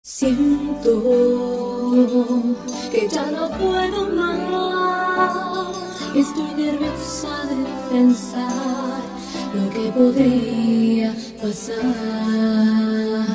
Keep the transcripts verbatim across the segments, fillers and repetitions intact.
Siento que ya no puedo más. Estoy nerviosa de pensar lo que podría pasar.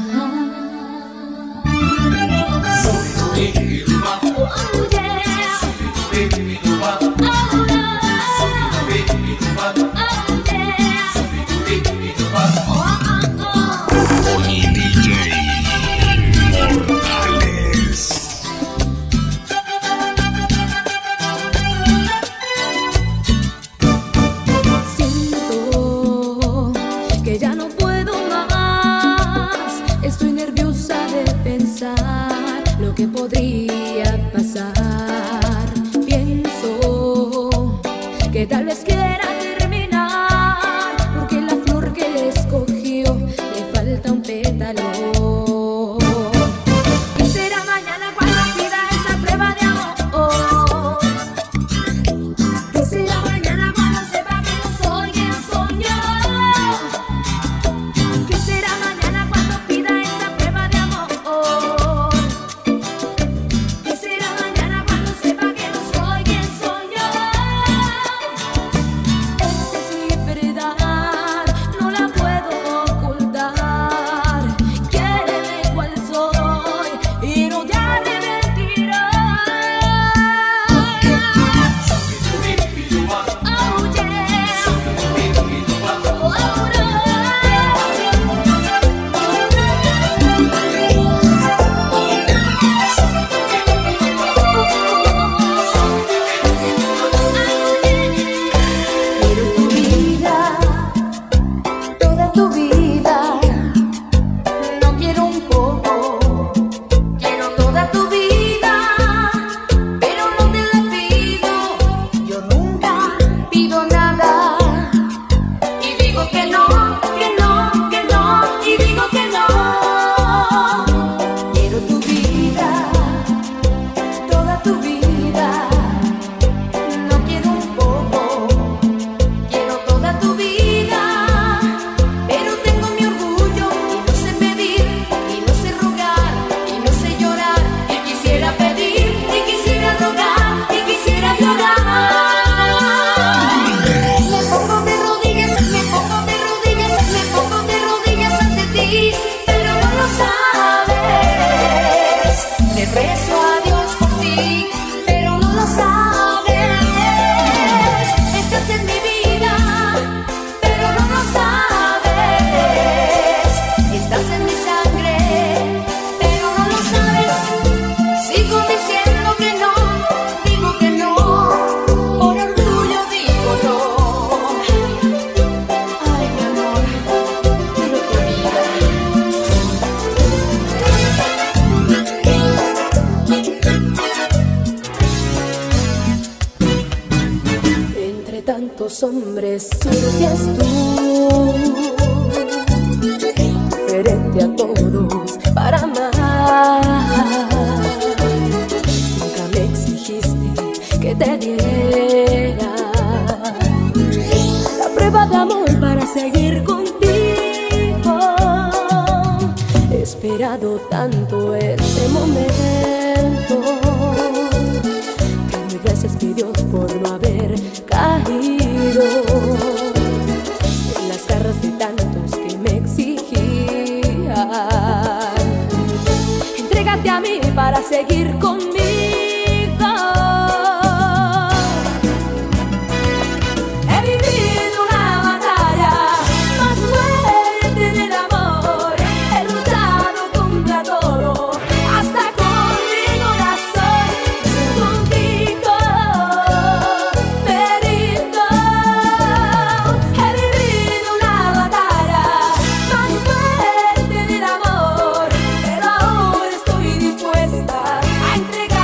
Lo que podría pasar. Pienso que tal vez quiera terminar, porque la flor que escogió le falta un pétalo. ¿Qué será mañana cuando pida esa prueba de amor? ¿Qué será mañana cuando sepa que no soy quien soy yo? ¿Qué será mañana cuando pida esa prueba de amor? Rezo a Dios por ti, pero no lo sabes. Estás en mi vida, pero no lo sabes. Estás en mi sangre, pero no lo sabes. Sigo diciendo que no, digo que no, por orgullo digo no. Ay, mi amor, quiero tu vida. Entre tantos hombres surges tú, diferente a todos para amar. Nunca me exigiste que te diera la prueba de amor para seguir contigo. He esperado tanto este momento, que doy gracias mi Dios por no haber caído en las garras de tantos que me exigían. Entrégate a mí para seguir conmigo. He vivido una batalla más fuerte en el amor. He luchado contra todo, hasta con mi corazón. Contigo me rindo. He vivido una batalla más fuerte en el amor, pero ahora estoy dispuesta a entregar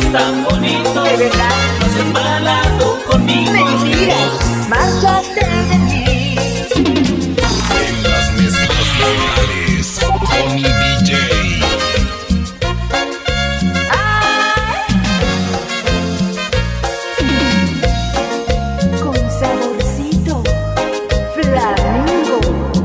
tan bonitos. ¿De verdad? No seas mala tú conmigo. Mentiras, márchate de mí. En las mezclas locales, Tony D J. Con saborcito flamingo.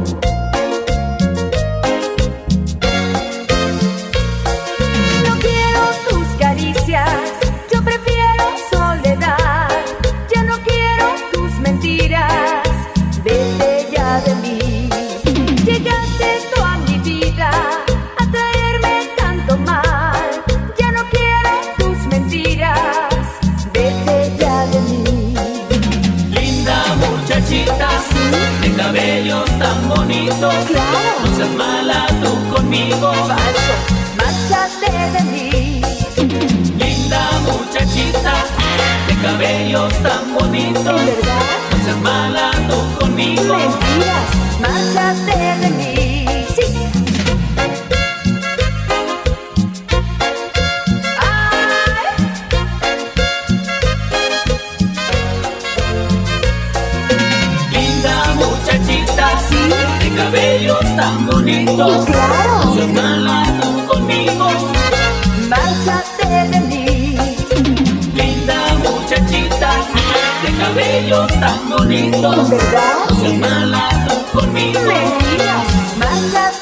No quiero tus caricias, yo prefiero soledad. Ya no quiero tus mentiras, vete ya de mí. Llegaste tú a mi vida a traerme tanto mal. Ya no quiero tus mentiras, vete ya de mí. Linda muchachita, de cabellos tan bonitos. Claro. No seas mala tú conmigo. Falso, márchate de mí. Linda muchachita, de cabellos tan bonitos. ¿En verdad? No seas mala tú conmigo. Mentiras, márchate de mí. Sí. Ay. Linda muchachita, de cabellos tan bonitos. Claro. No seas mala tú conmigo. Márchate de mí. Linda muchachita, de cabellos tan bonitos. ¿En verdad? No seas mala tú conmigo. Mentiras, márchate